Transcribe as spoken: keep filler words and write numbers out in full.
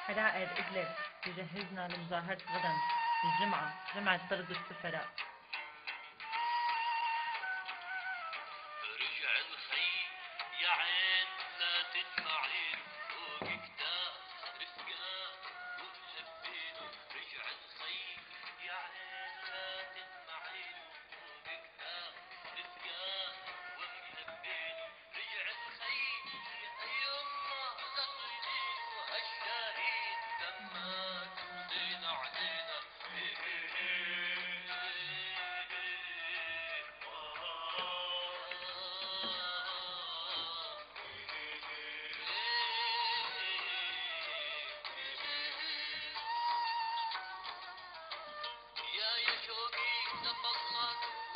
حرائر إدلب يجهزنا لمظاهرة غدا الجمعة، جمعة طرد السفراء. رجع الخي يا عين لا تدمعين فوق كتاب رفقان ومهبين. رجع الخي يا عين لا تدمعين فوق كتاب رفقان ومهبين. رجع الخي يا يما لا تريدين وهالشاهين تمات وزين علينا. يا يا شوقي تبغى